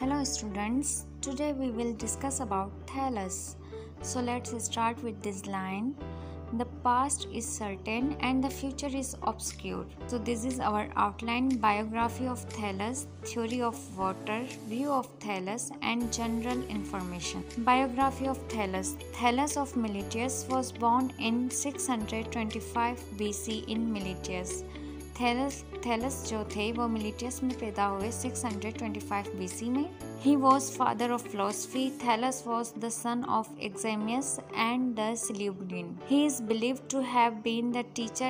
Hello students, today we will discuss about thallus. So let's start with this line. The past is certain and the future is obscure. So this is our outline: biography of Thales, theory of water, view of Thales and general information. Biography of Thales. Thales of Miletus was born in 625 BC in Miletus. Thales जो थे वो मिलेटियस में पैदा हुए 625 BC में. He was father of philosophy. Thales was the son of Examius and the Selyubrian. He is believed to have been the teacher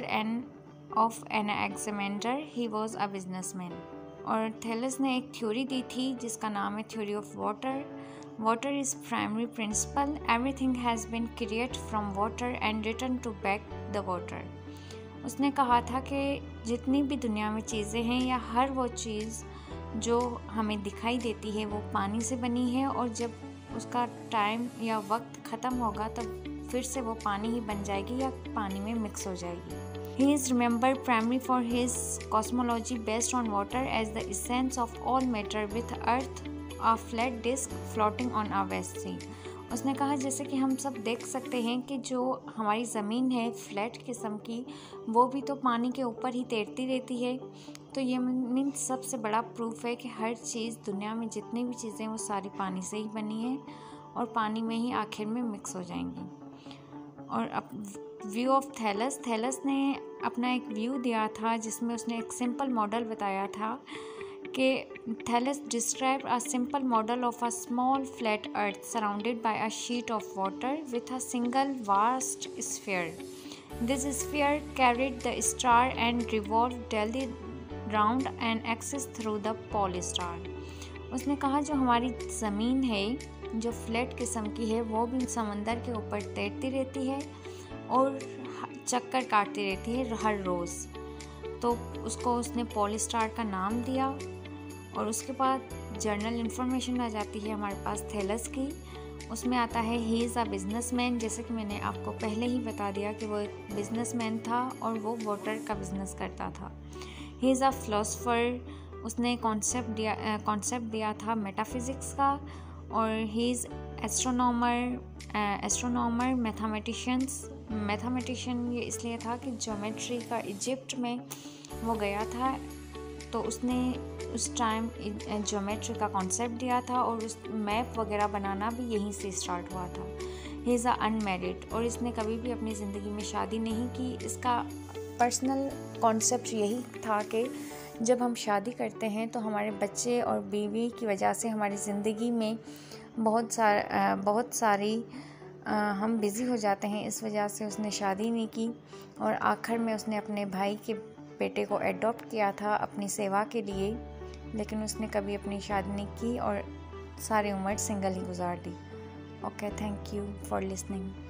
of Anaximander. He was a businessman. और Thales ने एक थ्योरी दी थी जिसका नाम है theory of water. Water is primary principle. Everything has been created from water and returned to back the water. उसने कहा था कि जितनी भी दुनिया में चीज़ें हैं या हर वो चीज़ जो हमें दिखाई देती है वो पानी से बनी है, और जब उसका टाइम या वक्त ख़त्म होगा तब फिर से वो पानी ही बन जाएगी या पानी में मिक्स हो जाएगी. He is remembered primarily for his cosmology based on water as the essence of all matter, with earth a flat disk floating on a vast sea. उसने कहा जैसे कि हम सब देख सकते हैं कि जो हमारी ज़मीन है फ्लैट किस्म की, वो भी तो पानी के ऊपर ही तैरती रहती है. तो ये मीन्स सबसे बड़ा प्रूफ है कि हर चीज़ दुनिया में जितनी भी चीज़ें वो सारी पानी से ही बनी है और पानी में ही आखिर में मिक्स हो जाएंगी. और अब व्यू ऑफ थैलस. थैलस ने अपना एक व्यू दिया था जिसमें उसने एक सिंपल मॉडल बताया था कि Thales described a simple model of a small flat earth surrounded by a sheet of water with a single vast sphere. This sphere carried the star and revolved daily round an axis through the pole star. उसने कहा जो हमारी ज़मीन है जो flat किस्म की है वो भी समंदर के ऊपर तैरती रहती है और चक्कर काटती रहती है हर रोज़. तो उसको उसने पोल स्टार का नाम दिया. और उसके बाद जर्नल इन्फॉर्मेशन आ जाती है हमारे पास थैलस की. उसमें आता है ही इज़ अ बिजनेसमैन. जैसे कि मैंने आपको पहले ही बता दिया कि वो एक बिजनेसमैन था और वो वाटर का बिजनेस करता था. He is a philosopher. उसने कॉन्सेप्ट दिया था मेटाफिज़िक्स का. और ही इज़ एस्ट्रोनॉमर मैथमेटिशियन ये इसलिए था कि ज्योमेट्री का इजिप्ट में वो गया था, तो उसने उस टाइम ज्योमेट्री का कॉन्सेप्ट दिया था और उस मैप वगैरह बनाना भी यहीं से स्टार्ट हुआ था. He is unmarried. और इसने कभी भी अपनी ज़िंदगी में शादी नहीं की. इसका पर्सनल कॉन्सेप्ट यही था कि जब हम शादी करते हैं तो हमारे बच्चे और बीवी की वजह से हमारी ज़िंदगी में बहुत सारी हम बिज़ी हो जाते हैं. इस वजह से उसने शादी नहीं की और आखिर में उसने अपने भाई के बेटे को एडॉप्ट किया था अपनी सेवा के लिए, लेकिन उसने कभी अपनी शादी नहीं की और सारी उम्र सिंगल ही गुजार दी. Okay, thank you for listening.